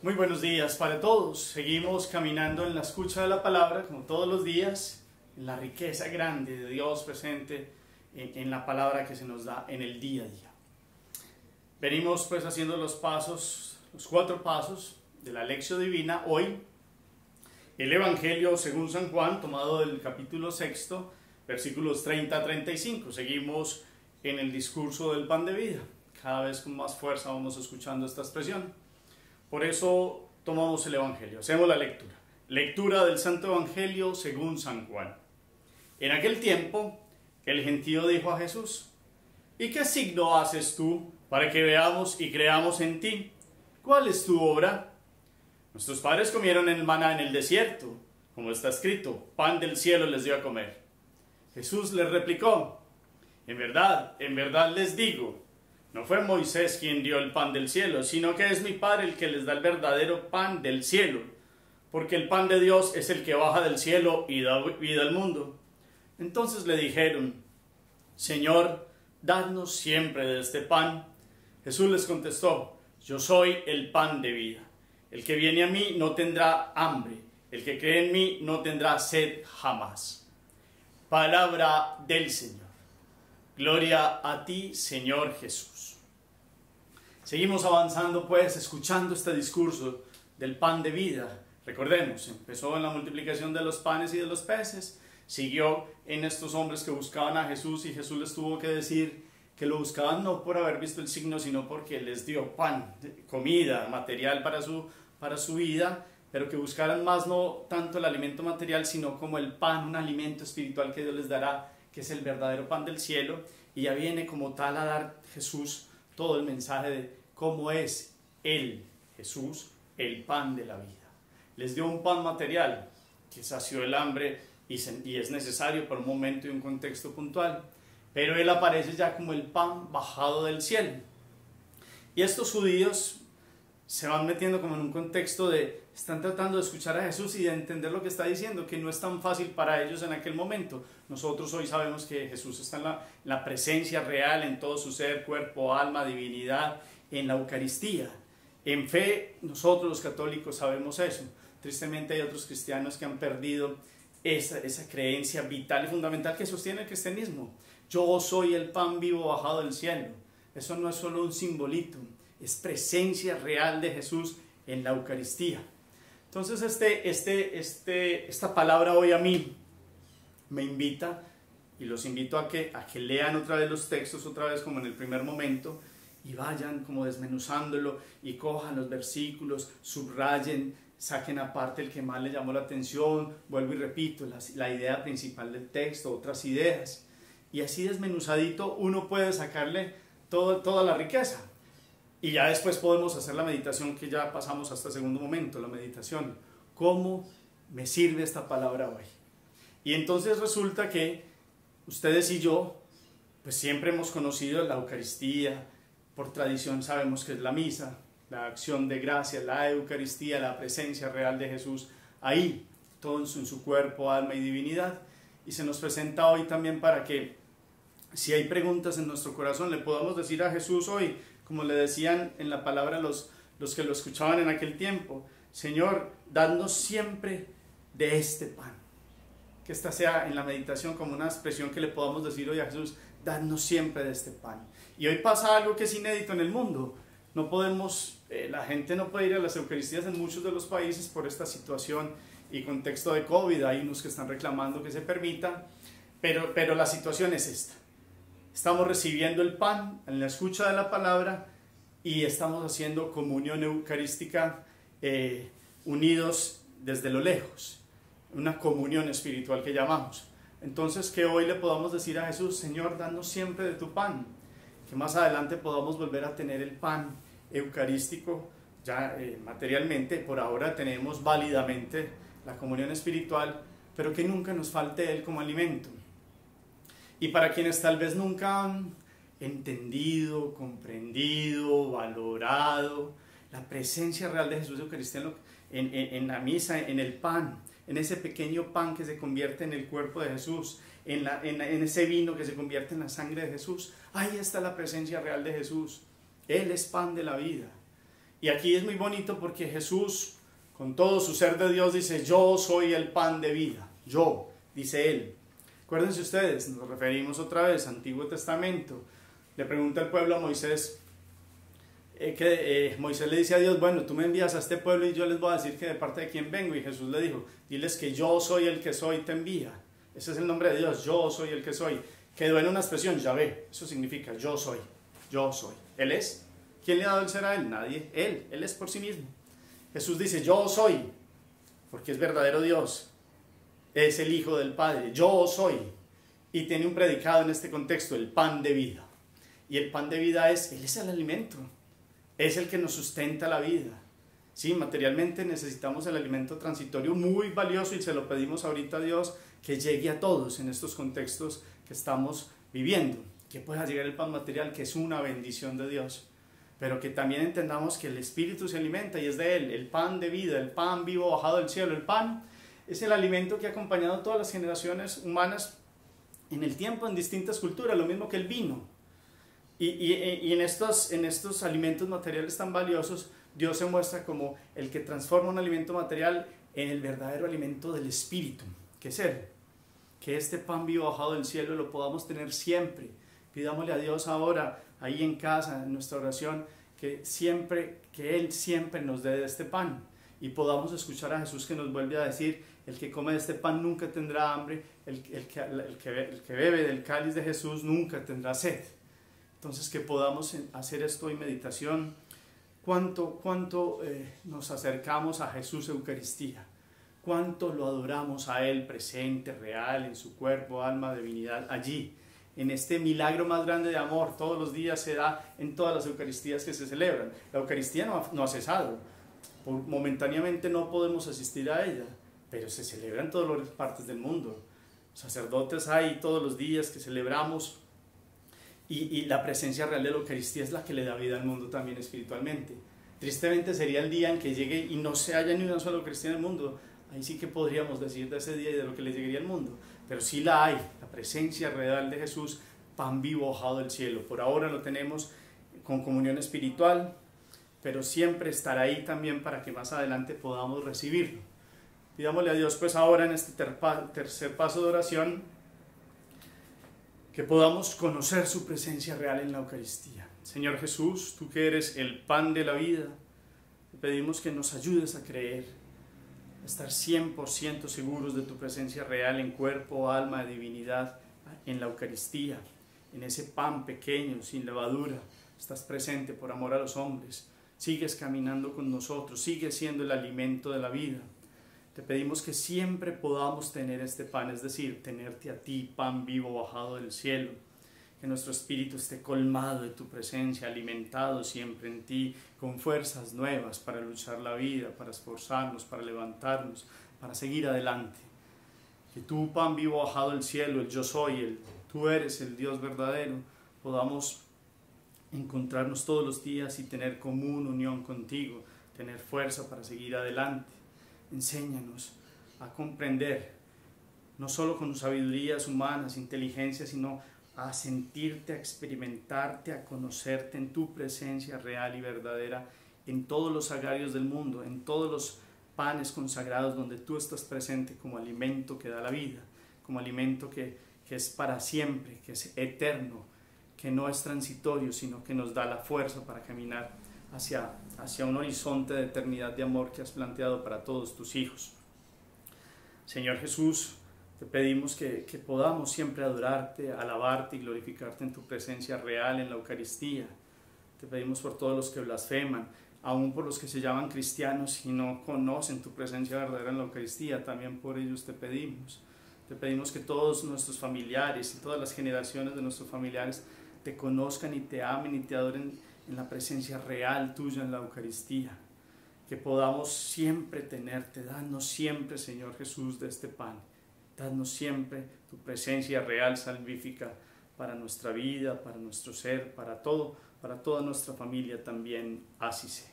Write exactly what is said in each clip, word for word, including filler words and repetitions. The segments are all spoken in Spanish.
Muy buenos días para todos. Seguimos caminando en la escucha de la palabra, como todos los días, en la riqueza grande de Dios presente en, en la palabra que se nos da en el día a día. Venimos pues haciendo los pasos, los cuatro pasos de la lección divina. Hoy, el Evangelio según San Juan, tomado del capítulo sexto, versículos treinta a treinta y cinco. Seguimos en el discurso del pan de vida. Cada vez con más fuerza vamos escuchando esta expresión. Por eso tomamos el Evangelio, hacemos la lectura. Lectura del Santo Evangelio según San Juan. En aquel tiempo, el gentío dijo a Jesús: ¿Y qué signo haces tú para que veamos y creamos en ti? ¿Cuál es tu obra? Nuestros padres comieron el maná en el desierto, como está escrito: pan del cielo les dio a comer. Jesús les replicó: En verdad, en verdad les digo, no fue Moisés quien dio el pan del cielo, sino que es mi Padre el que les da el verdadero pan del cielo, porque el pan de Dios es el que baja del cielo y da vida al mundo. Entonces le dijeron: Señor, dadnos siempre de este pan. Jesús les contestó: Yo soy el pan de vida. El que viene a mí no tendrá hambre, el que cree en mí no tendrá sed jamás. Palabra del Señor. Gloria a ti, Señor Jesús. Seguimos avanzando pues, escuchando este discurso del pan de vida. Recordemos, empezó en la multiplicación de los panes y de los peces, siguió en estos hombres que buscaban a Jesús, y Jesús les tuvo que decir que lo buscaban no por haber visto el signo, sino porque les dio pan, comida, material para su, para su vida, pero que buscaran más no tanto el alimento material, sino como el pan, un alimento espiritual que Dios les dará, que es el verdadero pan del cielo. Y ya viene como tal a dar Jesús todo el mensaje de cómo es Él, Jesús, el pan de la vida. Les dio un pan material que sació el hambre y, se, y es necesario por un momento y un contexto puntual, pero Él aparece ya como el pan bajado del cielo. Y estos judíos se van metiendo como en un contexto de, están tratando de escuchar a Jesús y de entender lo que está diciendo, que no es tan fácil para ellos en aquel momento. Nosotros hoy sabemos que Jesús está en la, la presencia real en todo su ser, cuerpo, alma, divinidad, en la Eucaristía. En fe, nosotros los católicos sabemos eso. Tristemente hay otros cristianos que han perdido esa, esa creencia vital y fundamental que sostiene el cristianismo. Yo soy el pan vivo bajado del cielo. Eso no es solo un simbolito, es presencia real de Jesús en la Eucaristía. Entonces este, este, este, esta palabra hoy a mí me invita, y los invito a que, a que lean otra vez los textos, otra vez como en el primer momento, y vayan como desmenuzándolo y cojan los versículos, subrayen, saquen aparte el que más les llamó la atención, vuelvo y repito, la, la idea principal del texto, otras ideas, y así desmenuzadito uno puede sacarle todo, toda la riqueza. Y ya después podemos hacer la meditación, que ya pasamos hasta el segundo momento, la meditación. ¿Cómo me sirve esta palabra hoy? Y entonces resulta que ustedes y yo, pues siempre hemos conocido la Eucaristía, por tradición sabemos que es la misa, la acción de gracia, la Eucaristía, la presencia real de Jesús, ahí, todo en su, en su cuerpo, alma y divinidad. Y se nos presenta hoy también para que, si hay preguntas en nuestro corazón, le podamos decir a Jesús hoy, como le decían en la palabra los, los que lo escuchaban en aquel tiempo: Señor, dadnos siempre de este pan. Que esta sea en la meditación como una expresión que le podamos decir hoy a Jesús: dadnos siempre de este pan. Y hoy pasa algo que es inédito en el mundo. No podemos, eh, la gente no puede ir a las Eucaristías en muchos de los países por esta situación y contexto de COVID. Hay unos que están reclamando que se permita, pero, pero la situación es esta. Estamos recibiendo el pan en la escucha de la palabra y estamos haciendo comunión eucarística eh, unidos desde lo lejos, una comunión espiritual que llamamos. Entonces, que hoy le podamos decir a Jesús: Señor, danos siempre de tu pan, que más adelante podamos volver a tener el pan eucarístico ya eh, materialmente. Por ahora tenemos válidamente la comunión espiritual, pero que nunca nos falte Él como alimento. Y para quienes tal vez nunca han entendido, comprendido, valorado la presencia real de Jesús Eucaristía en, en, en la misa, en el pan, en ese pequeño pan que se convierte en el cuerpo de Jesús, en, la, en, en ese vino que se convierte en la sangre de Jesús, ahí está la presencia real de Jesús. Él es pan de la vida. Y aquí es muy bonito porque Jesús, con todo su ser de Dios, dice, yo soy el pan de vida. Yo, dice Él. Acuérdense ustedes, nos referimos otra vez al Antiguo Testamento. Le pregunta el pueblo a Moisés, eh, que eh, Moisés le dice a Dios, bueno, tú me envías a este pueblo y yo les voy a decir que de parte de quién vengo. Y Jesús le dijo, diles que yo soy el que soy, te envía. Ese es el nombre de Dios, yo soy el que soy. Quedó en una expresión, Yahvé, eso significa yo soy, yo soy. Él es. ¿Quién le ha dado el ser a Él? Nadie. Él, Él es por sí mismo. Jesús dice, yo soy, porque es verdadero Dios. Es el Hijo del Padre, yo soy. Y tiene un predicado en este contexto, el pan de vida. Y el pan de vida es, Él es el alimento. Es el que nos sustenta la vida. Sí, materialmente necesitamos el alimento transitorio muy valioso y se lo pedimos ahorita a Dios que llegue a todos en estos contextos que estamos viviendo. Que pueda llegar el pan material, que es una bendición de Dios. Pero que también entendamos que el Espíritu se alimenta y es de Él, el pan de vida, el pan vivo bajado del cielo. El pan es el alimento que ha acompañado a todas las generaciones humanas en el tiempo, en distintas culturas, lo mismo que el vino. Y, y, y en, estos, en estos alimentos materiales tan valiosos, Dios se muestra como el que transforma un alimento material en el verdadero alimento del Espíritu, que es Él. Que este pan vivo bajado del cielo lo podamos tener siempre. Pidámosle a Dios ahora, ahí en casa, en nuestra oración, que siempre, que Él siempre nos dé de este pan. Y podamos escuchar a Jesús que nos vuelve a decir, el que come de este pan nunca tendrá hambre, el, el, que, el, que, el que bebe del cáliz de Jesús nunca tendrá sed. Entonces que podamos hacer esto en meditación. Cuánto, cuánto eh, nos acercamos a Jesús Eucaristía. Cuánto lo adoramos a Él presente, real, en su cuerpo, alma, divinidad, allí. En este milagro más grande de amor, todos los días se da en todas las Eucaristías que se celebran. La Eucaristía no ha, no ha cesado. Por, momentáneamente no podemos asistir a ella, pero se celebra en todas las partes del mundo. Sacerdotes hay todos los días que celebramos. Y, y la presencia real de la Eucaristía es la que le da vida al mundo también espiritualmente. Tristemente sería el día en que llegue y no se haya ni una sola Eucaristía en el mundo. Ahí sí que podríamos decir de ese día y de lo que le llegaría al mundo. Pero sí la hay, la presencia real de Jesús, pan vivo bajado del cielo. Por ahora lo tenemos con comunión espiritual, pero siempre estará ahí también para que más adelante podamos recibirlo. Pidámosle a Dios pues ahora en este tercer paso de oración, que podamos conocer su presencia real en la Eucaristía. Señor Jesús, tú que eres el pan de la vida, te pedimos que nos ayudes a creer, a estar cien por ciento seguros de tu presencia real en cuerpo, alma, divinidad, en la Eucaristía, en ese pan pequeño, sin levadura. Estás presente por amor a los hombres, sigues caminando con nosotros, sigues siendo el alimento de la vida. Te pedimos que siempre podamos tener este pan, es decir, tenerte a ti, pan vivo bajado del cielo. Que nuestro espíritu esté colmado de tu presencia, alimentado siempre en ti, con fuerzas nuevas para luchar la vida, para esforzarnos, para levantarnos, para seguir adelante. Que tu pan vivo bajado del cielo, el yo soy, el tú eres el Dios verdadero, podamos encontrarnos todos los días y tener común unión contigo, tener fuerza para seguir adelante. Enséñanos a comprender, no solo con sabidurías humanas, inteligencia, sino a sentirte, a experimentarte, a conocerte en tu presencia real y verdadera, en todos los sagrarios del mundo, en todos los panes consagrados donde tú estás presente como alimento que da la vida, como alimento que, que es para siempre, que es eterno, que no es transitorio, sino que nos da la fuerza para caminar Hacia, hacia un horizonte de eternidad de amor que has planteado para todos tus hijos. Señor Jesús, te pedimos que, que podamos siempre adorarte, alabarte y glorificarte en tu presencia real en la Eucaristía. Te pedimos por todos los que blasfeman, aún por los que se llaman cristianos y no conocen tu presencia verdadera en la Eucaristía, también por ellos te pedimos. Te pedimos que todos nuestros familiares y todas las generaciones de nuestros familiares te conozcan y te amen y te adoren en la presencia real tuya en la Eucaristía, que podamos siempre tenerte. Danos siempre, Señor Jesús, de este pan, danos siempre tu presencia real, salvífica, para nuestra vida, para nuestro ser, para todo, para toda nuestra familia también, así sea.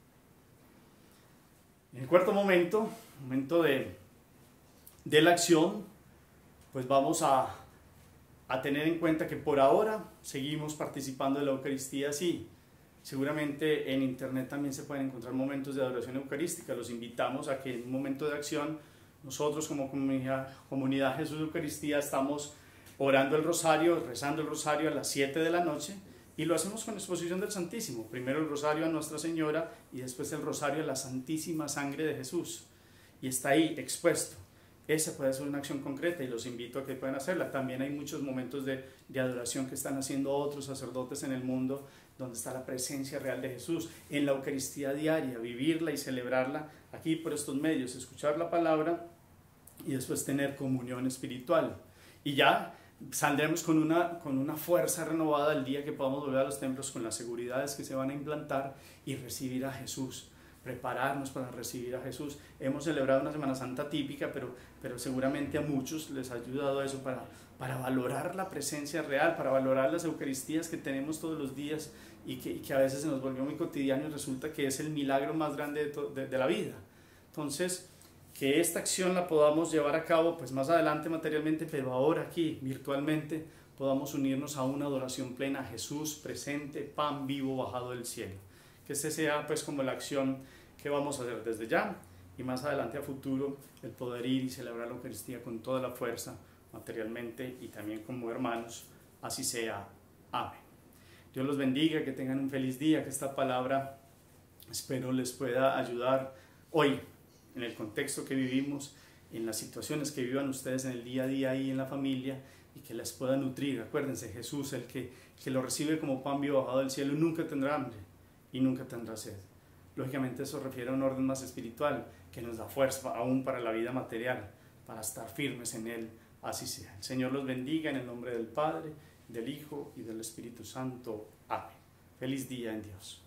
En el cuarto momento, momento de, de la acción, pues vamos a, a tener en cuenta que por ahora seguimos participando de la Eucaristía así, Seguramente en internet también se pueden encontrar momentos de adoración eucarística. Los invitamos a que en un momento de acción nosotros como comunidad, comunidad Jesús Eucaristía estamos orando el rosario, rezando el rosario a las siete de la noche, y lo hacemos con exposición del Santísimo. Primero el rosario a Nuestra Señora y después el rosario a la Santísima Sangre de Jesús. Y está ahí expuesto. Esa puede ser una acción concreta y los invito a que puedan hacerla. También hay muchos momentos de, de adoración que están haciendo otros sacerdotes en el mundo, donde está la presencia real de Jesús, en la Eucaristía diaria, vivirla y celebrarla aquí por estos medios, escuchar la palabra y después tener comunión espiritual. Y ya saldremos con una, con una fuerza renovada el día que podamos volver a los templos, con las seguridades que se van a implantar y recibir a Jesús, prepararnos para recibir a Jesús. Hemos celebrado una Semana Santa típica, pero, pero seguramente a muchos les ha ayudado eso para, para valorar la presencia real, para valorar las Eucaristías que tenemos todos los días y que, y que a veces se nos volvió muy cotidiano y resulta que es el milagro más grande de, to, de, de la vida. Entonces, que esta acción la podamos llevar a cabo pues más adelante materialmente, pero ahora aquí virtualmente podamos unirnos a una adoración plena a Jesús presente, pan vivo bajado del cielo. Que este sea pues como la acción que vamos a hacer desde ya y más adelante a futuro, el poder ir y celebrar la Eucaristía con toda la fuerza materialmente y también como hermanos. Así sea. Amén. Dios los bendiga, que tengan un feliz día, que esta palabra espero les pueda ayudar hoy en el contexto que vivimos, en las situaciones que vivan ustedes en el día a día y en la familia, y que les pueda nutrir. Acuérdense, Jesús, el que, que lo recibe como pan vivo bajado del cielo, nunca tendrá hambre y nunca tendrá sed. Lógicamente eso refiere a un orden más espiritual, que nos da fuerza aún para la vida material, para estar firmes en Él. Así sea. El Señor los bendiga en el nombre del Padre, del Hijo y del Espíritu Santo. Amén. Feliz día en Dios.